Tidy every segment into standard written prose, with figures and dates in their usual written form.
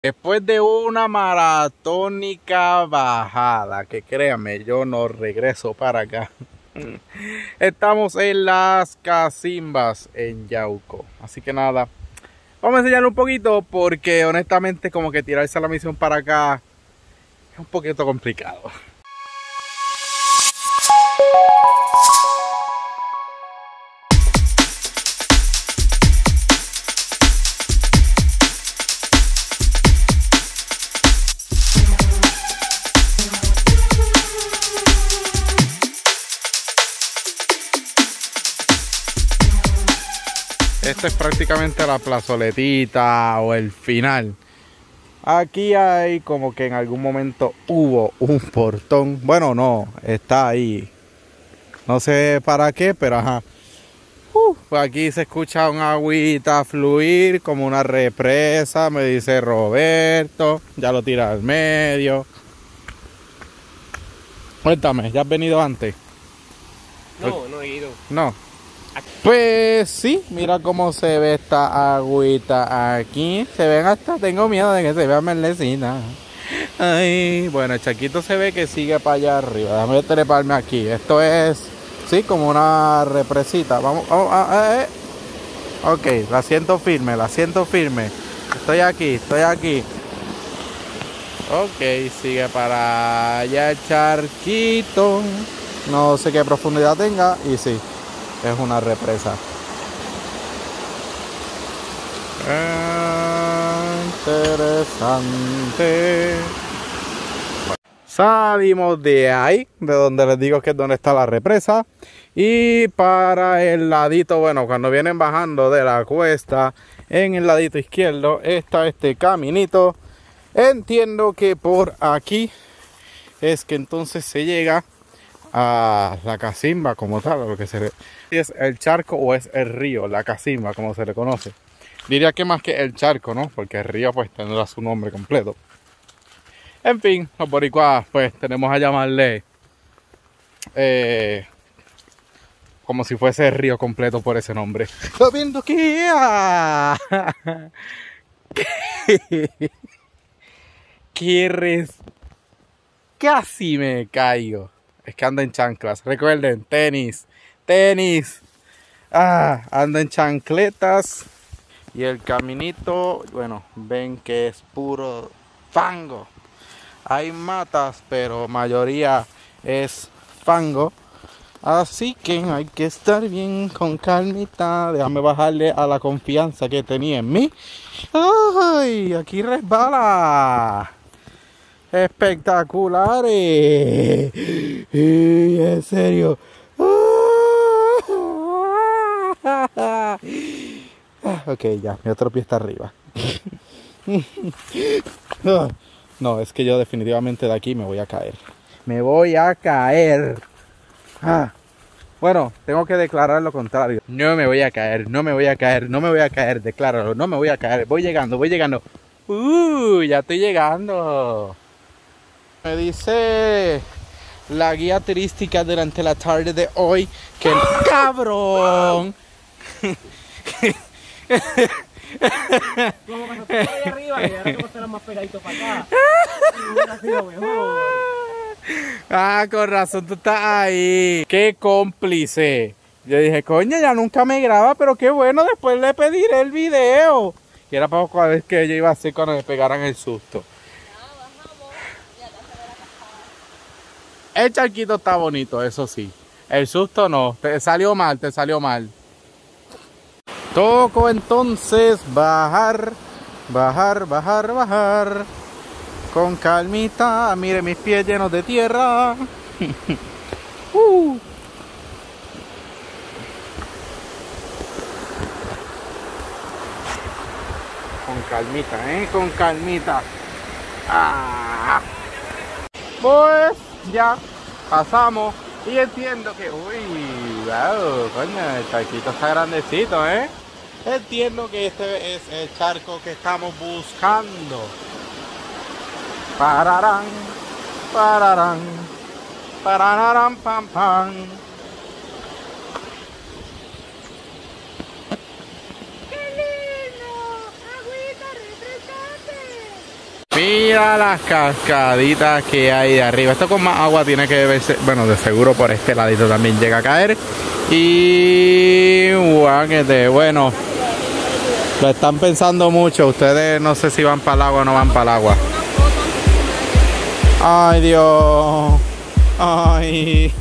Después de una maratónica bajada, que créanme, yo no regreso para acá. Estamos en las Cacimbas, en Yauco. Así que nada, vamos a enseñarle un poquito porque honestamente como que tirarse a la misión para acá es un poquito complicado. Esta es prácticamente la plazoletita o el final. Aquí hay como que en algún momento hubo un portón. Bueno, no, está ahí. No sé para qué, pero ajá. Pues aquí se escucha un agüita fluir como una represa, me dice Roberto. Ya lo tira al medio. Cuéntame, ¿ya has venido antes? No he ido. No. Pues sí, mira cómo se ve esta agüita aquí. Se ven hasta, tengo miedo de que se vea merlecina. Ay, bueno, el charquito se ve que sigue para allá arriba. Déjame treparme aquí. Esto es, sí, como una represita. Vamos, Ok, la siento firme, la siento firme. Estoy aquí, estoy aquí. Ok, sigue para allá el charquito. No sé qué profundidad tenga y sí. Es una represa. Interesante. Salimos de ahí, de donde les digo que es donde está la represa. Y para el ladito, bueno, cuando vienen bajando de la cuesta, en el ladito izquierdo está este caminito. Entiendo que por aquí es que entonces se llega a la Cacimba como tal, lo que se es el charco o es el río, la Cacimba como se le conoce. Diría que más que el charco, ¿no? Porque el río pues tendrá su nombre completo. En fin, los boricuas pues tenemos a llamarle como si fuese el río completo por ese nombre. ¡Lo viendo que ¿Quieres? Casi me caigo. Es que ando en chanclas. Recuerden, tenis. Tenis. Ando en chancletas. Y el caminito, bueno, ven que es puro fango. Hay matas, pero mayoría es fango. Así que hay que estar bien con calmita. Déjame bajarle a la confianza que tenía en mí. ¡Ay! Aquí resbala. Espectaculares. En serio. Ok, ya, mi otro pie está arriba. No, es que yo definitivamente de aquí me voy a caer. Me voy a caer. Bueno, tengo que declarar lo contrario. No me voy a caer, no me voy a caer, no me voy a caer. Decláralo, no me voy a caer. Voy llegando, voy llegando. Ya estoy llegando. Me dice la guía turística durante la tarde de hoy que el cabrón. Como cuando estoy ahí arriba y ahora tengo que estar más pegadito para acá. Y hubiera sido mejor. Con razón tú estás ahí. Qué cómplice. Yo dije, coño, ya nunca me graba, pero qué bueno, después le pediré el video. Y era para cada vez que yo iba a hacer cuando me pegaran el susto. El charquito está bonito, eso sí. El susto no, te salió mal, te salió mal. Toco entonces bajar, bajar, bajar, bajar. Con calmita, mire mis pies llenos de tierra. Con calmita, con calmita. Pues ya pasamos y entiendo que, wow, coño, el charquito está grandecito, Entiendo que este es el charco que estamos buscando. Pararán, pararán, pararán, pam, pam. ¡Qué lindo! ¡Agüita refrescante! Mira las cascaditas que hay de arriba. Esto con más agua tiene que verse. Bueno, de seguro por este ladito también llega a caer. Y guáquete, bueno, lo están pensando mucho. Ustedes no sé si van para el agua o no van para el agua. Ay, Dios. Ay.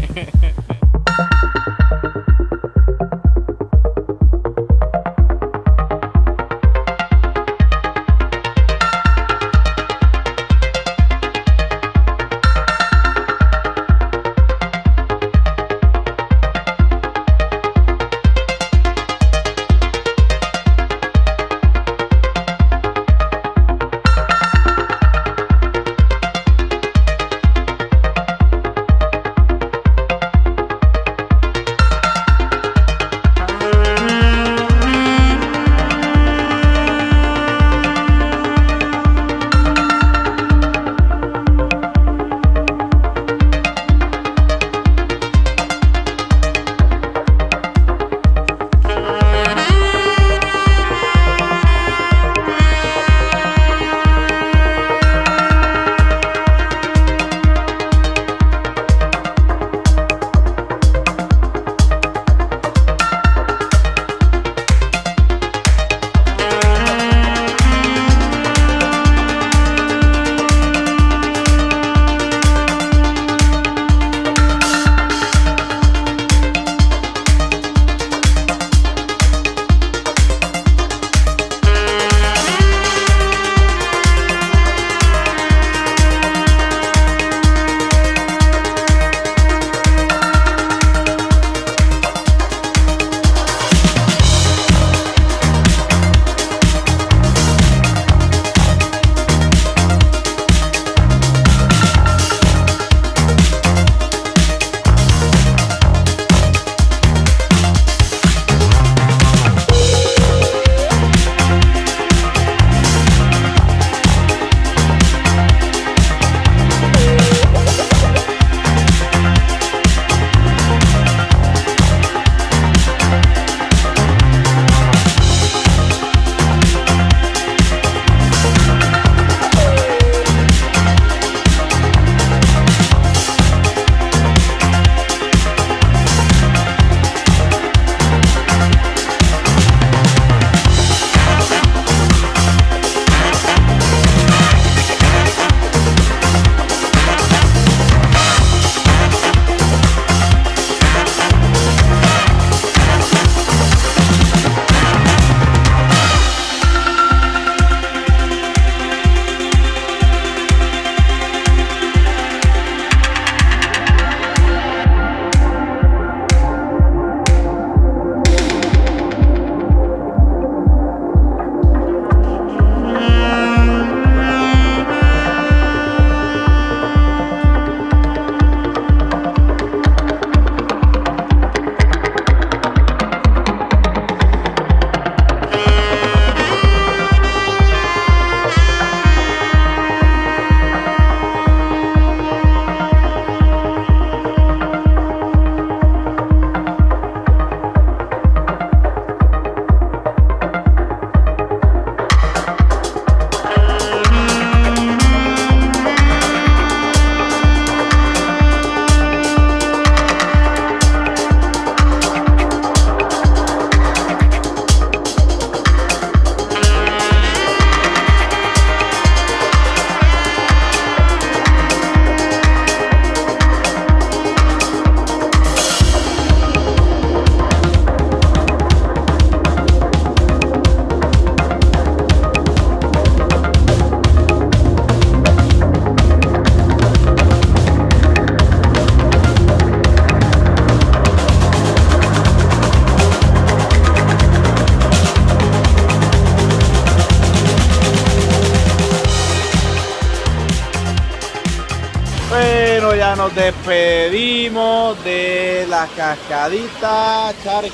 Bueno, ya nos despedimos de la cascadita,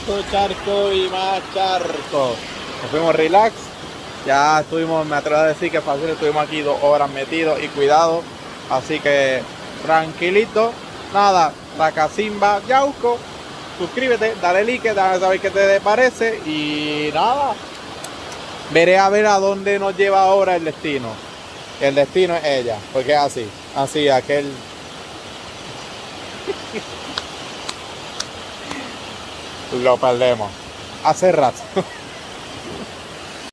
charco y más charco. Nos fuimos relax, ya estuvimos, me atrevo a decir que fácil, estuvimos aquí 2 horas metidos y cuidados, así que tranquilito. Nada, la Casimba Yauco, suscríbete, dale like, dale saber qué te parece y nada, veré a ver a dónde nos lleva ahora el destino. El destino es ella, porque es así. Así, aquel... Lo perdemos. Hace rato.